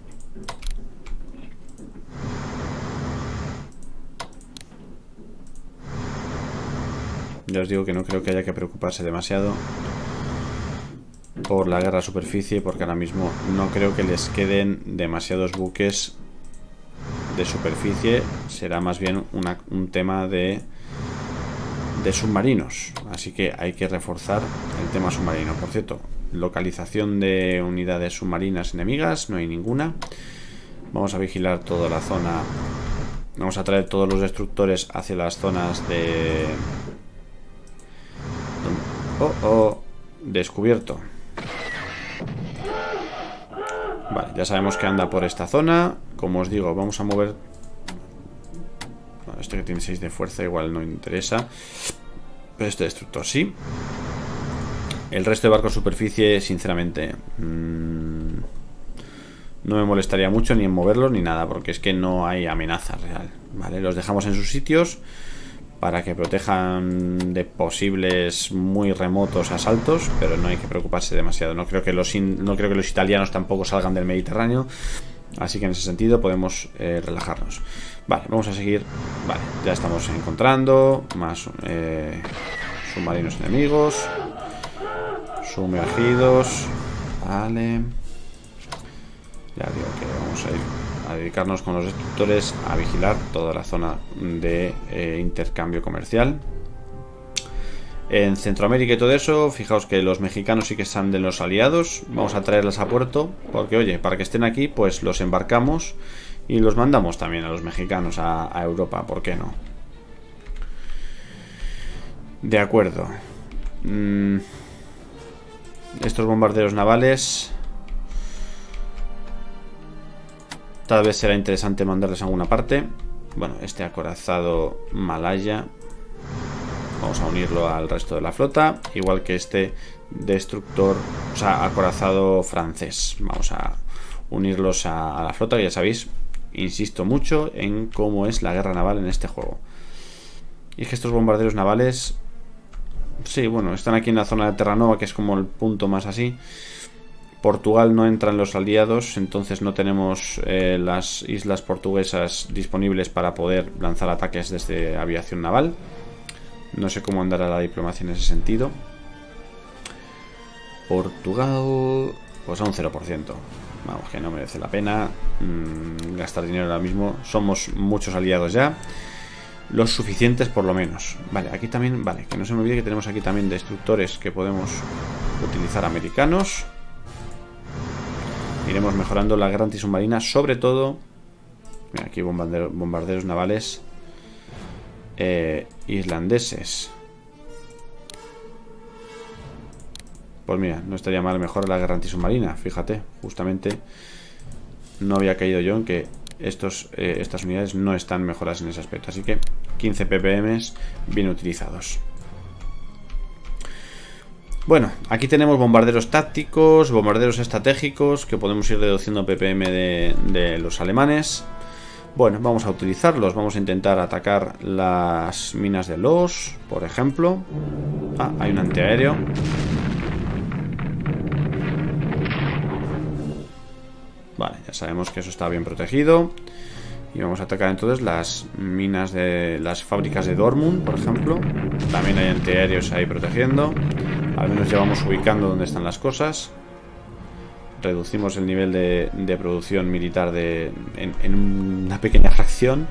Ya os digo que no creo que haya que preocuparse demasiado por la guerra a superficie, porque ahora mismo no creo que les queden demasiados buques de superficie. Será más bien una, un tema de... de submarinos, así que hay que reforzar el tema submarino. Por cierto, localización de unidades submarinas enemigas, no hay ninguna. Vamos a vigilar toda la zona. Vamos a traer todos los destructores hacia las zonas de... Oh, oh, descubierto. Vale, ya sabemos que anda por esta zona. Como os digo, vamos a mover... Bueno, este que tiene seis de fuerza igual no interesa, pero este destructor sí. El resto de barcos superficie, sinceramente, mmm, no me molestaría mucho ni en moverlos ni nada, porque es que no hay amenaza real, ¿vale? Los dejamos en sus sitios para que protejan de posibles muy remotos asaltos, pero no hay que preocuparse demasiado. No creo que los, in, no creo que los italianos tampoco salgan del Mediterráneo, así que en ese sentido podemos eh, relajarnos. Vale, vamos a seguir. Vale, ya estamos encontrando más eh, submarinos enemigos sumergidos. Vale. Ya digo que vamos a ir a dedicarnos con los destructores a vigilar toda la zona de eh, intercambio comercial. En Centroamérica y todo eso, fijaos que los mexicanos sí que están de los aliados. Vamos a traerlos a puerto, porque oye, para que estén aquí, pues los embarcamos y los mandamos también a los mexicanos a, a Europa, ¿por qué no? De acuerdo. Mm. Estos bombarderos navales, tal vez será interesante mandarles a alguna parte. Bueno, este acorazado Malaya. Vamos a unirlo al resto de la flota, igual que este destructor, o sea, acorazado francés. Vamos a unirlos a, a la flota, que ya sabéis, insisto mucho en cómo es la guerra naval en este juego. Y es que estos bombarderos navales, sí, bueno, están aquí en la zona de Terranova, que es como el punto más así. Portugal no entra en los aliados, entonces no tenemos eh, las islas portuguesas disponibles para poder lanzar ataques desde aviación naval. No sé cómo andará la diplomacia en ese sentido. Portugal, pues a un cero por ciento. Vamos, que no merece la pena mmm, gastar dinero ahora mismo. Somos muchos aliados ya. Los suficientes por lo menos. Vale, aquí también, vale, que no se me olvide que tenemos aquí también destructores que podemos utilizar americanos. Iremos mejorando la guerra antisubmarina, sobre todo. Mira, aquí bombarderos, bombarderos navales eh, islandeses. Pues mira, no estaría mal mejorar la guerra antisubmarina. Fíjate, justamente no había caído yo en que estos, eh, estas unidades no están mejoradas en ese aspecto. Así que quince P P Ms bien utilizados. Bueno, aquí tenemos bombarderos tácticos, bombarderos estratégicos, que podemos ir reduciendo P P M de, de los alemanes. Bueno, vamos a utilizarlos. Vamos a intentar atacar las minas de Los, por ejemplo. Ah, hay un antiaéreo. Vale, ya sabemos que eso está bien protegido. Y vamos a atacar entonces las minas de las fábricas de Dortmund, por ejemplo. También hay antiaéreos ahí protegiendo. Al menos ya vamos ubicando dónde están las cosas. Reducimos el nivel de, de producción militar de, en, en una pequeña fracción.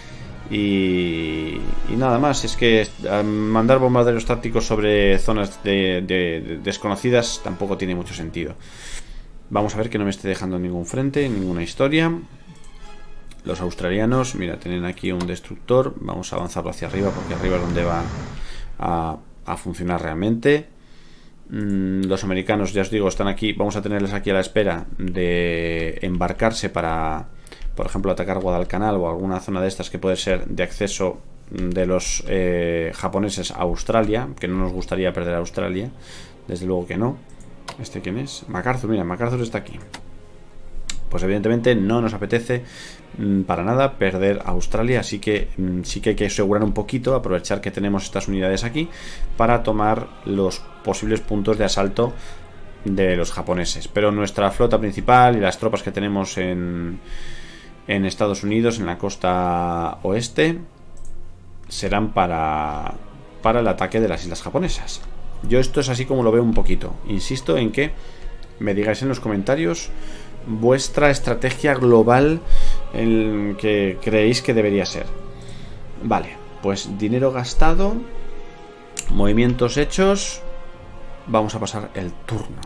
Y, y nada más. Es que mandar bombarderos tácticos sobre zonas de, de, de desconocidas tampoco tiene mucho sentido. Vamos a ver que no me esté dejando ningún frente, ninguna historia. Los australianos, mira, tienen aquí un destructor. Vamos a avanzarlo hacia arriba porque arriba es donde va a, a funcionar realmente. Mm, los americanos, ya os digo, están aquí. Vamos a tenerles aquí a la espera de embarcarse para, por ejemplo, atacar Guadalcanal o alguna zona de estas que puede ser de acceso de los eh, japoneses a Australia, que no nos gustaría perder a Australia, desde luego que no. ¿Este quién es? MacArthur, mira, MacArthur está aquí. Pues evidentemente no nos apetece mmm, para nada perder a Australia, así que mmm, sí que hay que asegurar un poquito, aprovechar que tenemos estas unidades aquí para tomar los posibles puntos de asalto de los japoneses. Pero nuestra flota principal y las tropas que tenemos en, en Estados Unidos, en la costa oeste, serán para, para el ataque de las islas japonesas. Yo esto es así como lo veo un poquito. Insisto en que me digáis en los comentarios vuestra estrategia global en que creéis que debería ser. Vale, pues dinero gastado, movimientos hechos. Vamos a pasar el turno.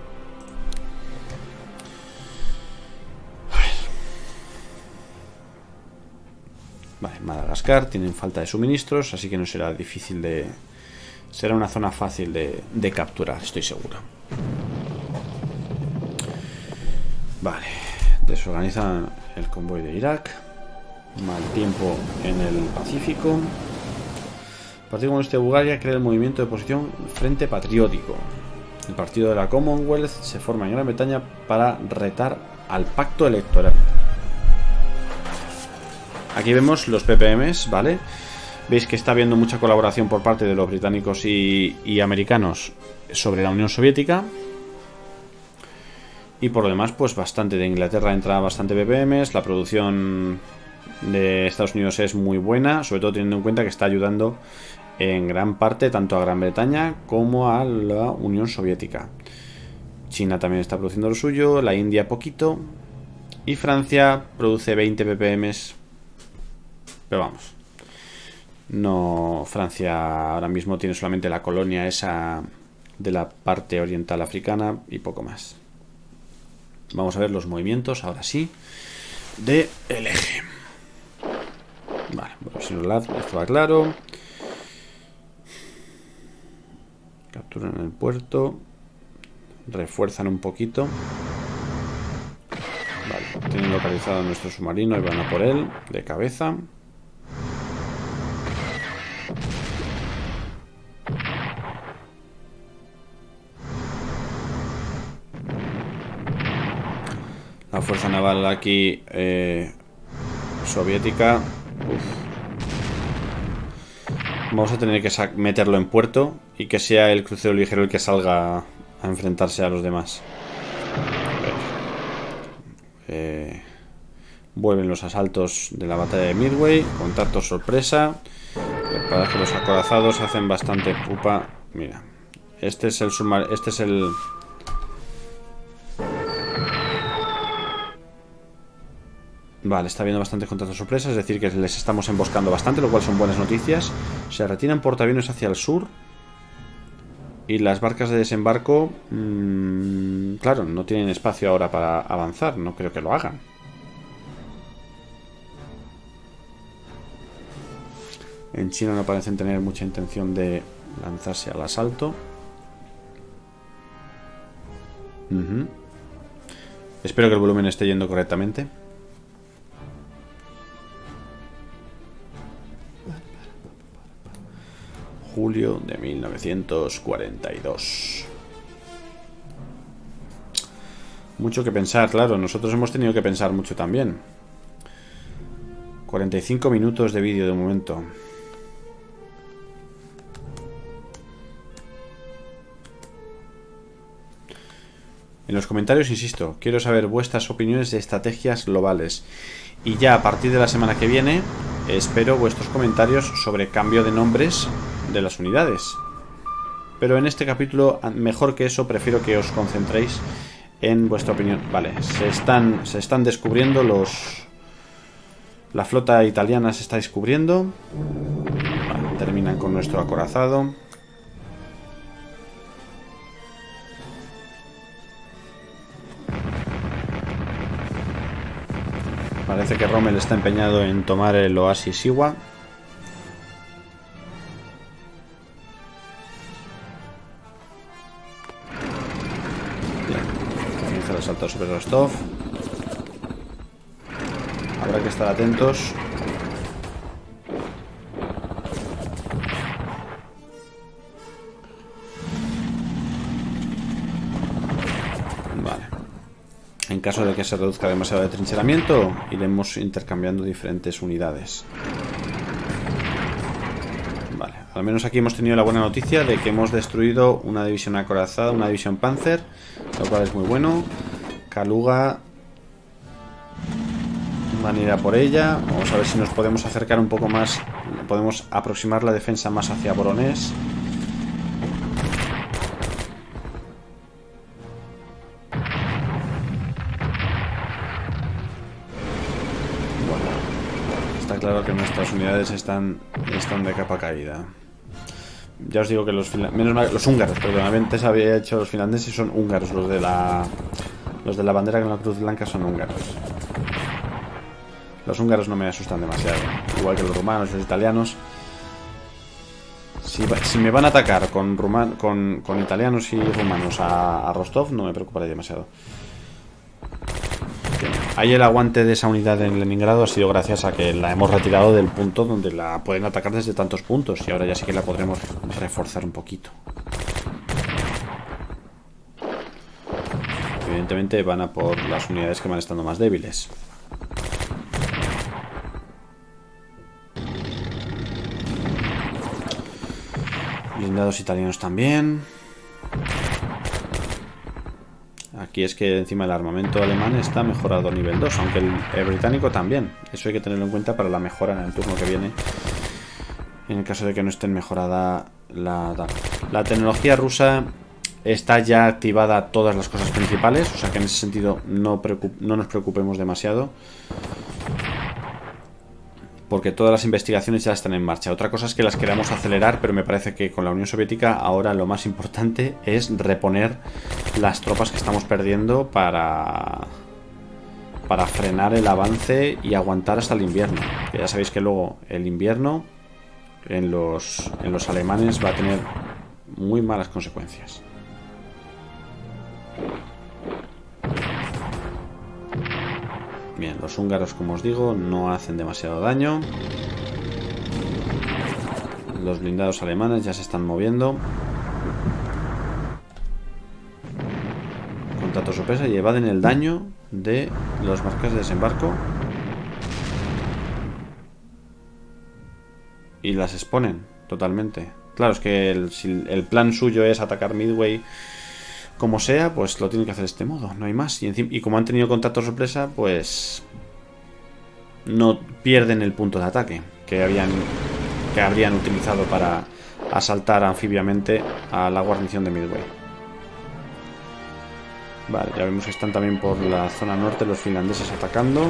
A ver. Vale, Madagascar tienen falta de suministros, así que no será difícil de... Será una zona fácil de, de capturar, estoy seguro. Vale, desorganizan el convoy de Irak. Mal tiempo en el Pacífico. El Partido Comunista de Bulgaria crea el movimiento de oposición Frente Patriótico. El partido de la Commonwealth se forma en Gran Bretaña para retar al pacto electoral. Aquí vemos los P P Ms, ¿vale? Veis que está habiendo mucha colaboración por parte de los británicos y, y americanos sobre la Unión Soviética. Y por lo demás, pues bastante. De Inglaterra entra bastante P P Ms. La producción de Estados Unidos es muy buena, sobre todo teniendo en cuenta que está ayudando en gran parte tanto a Gran Bretaña como a la Unión Soviética. China también está produciendo lo suyo, la India poquito. Y Francia produce veinte P P Ms. Pero vamos. No, Francia ahora mismo tiene solamente la colonia esa de la parte oriental africana y poco más. Vamos a ver los movimientos, ahora sí, de el eje. Vale, bueno, si no, esto va claro. Capturan el puerto. Refuerzan un poquito. Vale, tienen localizado nuestro submarino y van a por él, de cabeza. fuerza naval aquí eh, soviética. Uf. Vamos a tener que meterlo en puerto y que sea el crucero ligero el que salga a enfrentarse a los demás. Eh, vuelven los asaltos de la batalla de Midway. Contacto sorpresa. Para que los acorazados hacen bastante pupa. Mira, este es el sumar, este es el vale, está habiendo bastantes contactos sorpresa, es decir que les estamos emboscando bastante, lo cual son buenas noticias. Se retiran portaaviones hacia el sur. Y las barcas de desembarco mmm, claro, no tienen espacio ahora para avanzar. No creo que lo hagan. En China no parecen tener mucha intención de lanzarse al asalto. Uh-huh. Espero que el volumen esté yendo correctamente. Julio de mil novecientos cuarenta y dos. Mucho que pensar, claro. Nosotros hemos tenido que pensar mucho también. cuarenta y cinco minutos de vídeo de momento. En los comentarios, insisto, quiero saber vuestras opiniones de estrategias globales. Y ya a partir de la semana que viene, espero vuestros comentarios sobre cambio de nombres de las unidades. Pero en este capítulo, mejor que eso, prefiero que os concentréis en vuestra opinión. Vale, se están, se están descubriendo los... La flota italiana se está descubriendo. Vale, terminan con nuestro acorazado. Parece que Rommel está empeñado en tomar el oasis Iwa. Bien, comienza el asalto sobre Rostov. Habrá que estar atentos. Vale. En caso de que se reduzca demasiado el trincheramiento, iremos intercambiando diferentes unidades. Vale, al menos aquí hemos tenido la buena noticia de que hemos destruido una división acorazada, una división Panzer, lo cual es muy bueno. Kaluga van a ir a por ella. Vamos a ver si nos podemos acercar un poco más, podemos aproximar la defensa más hacia Voronezh. Claro que nuestras unidades están, están de capa caída. Ya os digo que los menos mal, los húngaros, perdón, antes había hecho los finlandeses, son húngaros, los de la los de la bandera con la cruz blanca son húngaros. Los húngaros no me asustan demasiado, igual que los rumanos y los italianos. Si, si me van a atacar con, ruman, con, con italianos y rumanos a, a Rostov, no me preocuparé demasiado. Ahí el aguante de esa unidad en Leningrado ha sido gracias a que la hemos retirado del punto donde la pueden atacar desde tantos puntos. Y ahora ya sí que la podremos reforzar un poquito. Evidentemente van a por las unidades que van estando más débiles. Blindados italianos también. Aquí es que encima el armamento alemán está mejorado a nivel dos, aunque el, el británico también. Eso hay que tenerlo en cuenta para la mejora en el turno que viene. En el caso de que no esté mejorada la, la tecnología rusa, está ya activada todas las cosas principales. O sea que en ese sentido no, no nos preocupemos demasiado. Porque todas las investigaciones ya están en marcha. Otra cosa es que las queramos acelerar, pero me parece que con la Unión Soviética ahora lo más importante es reponer las tropas que estamos perdiendo para, para frenar el avance y aguantar hasta el invierno. Que ya sabéis que luego el invierno en los, en los alemanes va a tener muy malas consecuencias. Bien, los húngaros, como os digo, no hacen demasiado daño. Los blindados alemanes ya se están moviendo. Contacto sorpresa y evaden el daño de los marcas de desembarco. Y las exponen totalmente. Claro, es que el, si el plan suyo es atacar Midway como sea, pues lo tienen que hacer de este modo, no hay más. Y, encima, y como han tenido contacto sorpresa, pues no pierden el punto de ataque que habían que habrían utilizado para asaltar anfibiamente a la guarnición de Midway. Vale, ya vemos que están también por la zona norte los finlandeses atacando.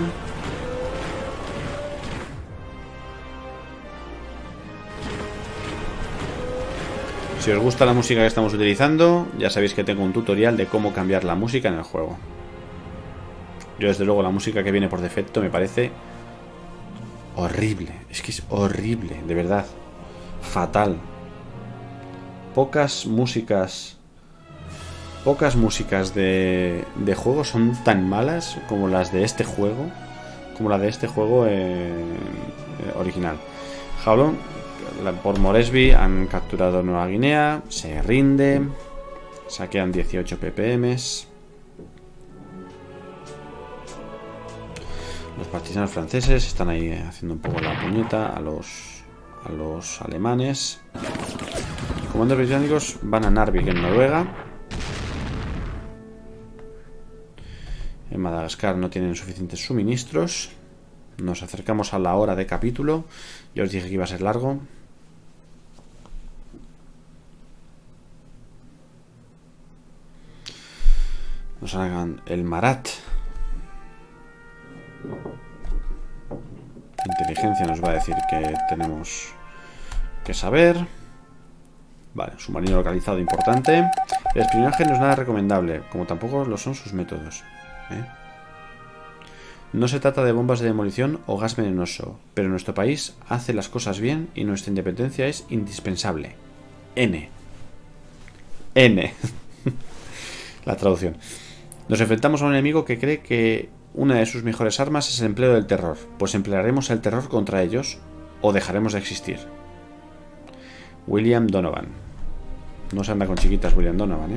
Si os gusta la música que estamos utilizando, ya sabéis que tengo un tutorial de cómo cambiar la música en el juego. Yo desde luego la música que viene por defecto me parece horrible. Es que es horrible, de verdad. Fatal. Pocas músicas... Pocas músicas de, de juego son tan malas como las de este juego. Como la de este juego eh, original. Jaulón, por Moresby han capturado Nueva Guinea. Se rinde. Saquean dieciocho P P Ms. Los partisanos franceses están ahí haciendo un poco la puñeta a los, a los alemanes. Comandos británicos van a Narvik en Noruega. En Madagascar no tienen suficientes suministros. Nos acercamos a la hora de capítulo. Yo os dije que iba a ser largo. Nos hagan el Marat. Inteligencia nos va a decir que tenemos que saber. Vale, submarino localizado importante. El espionaje no es nada recomendable, como tampoco lo son sus métodos. ¿Eh? No se trata de bombas de demolición o gas venenoso, pero nuestro país hace las cosas bien y nuestra independencia es indispensable. N. N. La traducción. Nos enfrentamos a un enemigo que cree que una de sus mejores armas es el empleo del terror, pues emplearemos el terror contra ellos o dejaremos de existir. William Donovan. No se anda con chiquitas William Donovan, ¿eh?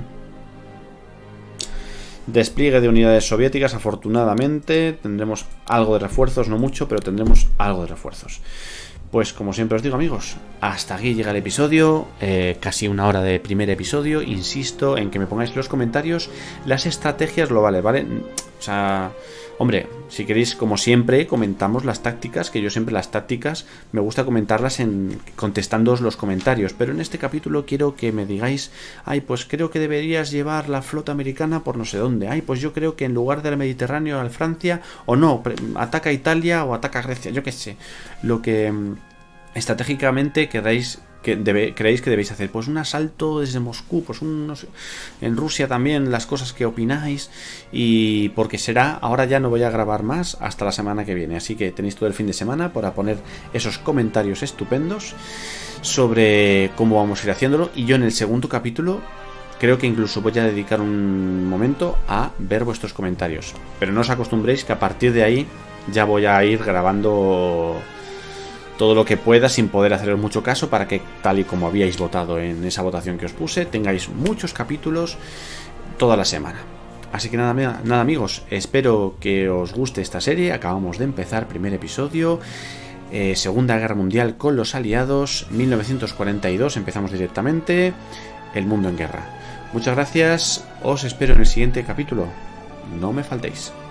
Despliegue de unidades soviéticas, afortunadamente. Tendremos algo de refuerzos, no mucho, pero tendremos algo de refuerzos. Pues como siempre os digo, amigos, hasta aquí llega el episodio, eh, casi una hora de primer episodio. Insisto en que me pongáis en los comentarios las estrategias globales, ¿vale? O sea, hombre, si queréis, como siempre, comentamos las tácticas, que yo siempre las tácticas me gusta comentarlas en contestándoos los comentarios, pero en este capítulo quiero que me digáis, ay, pues creo que deberías llevar la flota americana por no sé dónde, ay, pues yo creo que en lugar del Mediterráneo al Francia, o no, ataca a Italia o ataca a Grecia, yo qué sé, lo que estratégicamente queráis que debe, creéis que debéis hacer. Pues un asalto desde Moscú, pues un, no sé, en Rusia también, las cosas que opináis. Y porque será, ahora ya no voy a grabar más hasta la semana que viene, así que tenéis todo el fin de semana para poner esos comentarios estupendos sobre cómo vamos a ir haciéndolo. Y yo en el segundo capítulo creo que incluso voy a dedicar un momento a ver vuestros comentarios, pero no os acostumbréis que a partir de ahí ya voy a ir grabando todo lo que pueda sin poder haceros mucho caso, para que, tal y como habíais votado en esa votación que os puse, tengáis muchos capítulos toda la semana. Así que nada, nada amigos, espero que os guste esta serie. Acabamos de empezar primer episodio, eh, Segunda Guerra Mundial con los aliados, mil novecientos cuarenta y dos, empezamos directamente, el mundo en guerra. Muchas gracias, os espero en el siguiente capítulo, no me faltéis.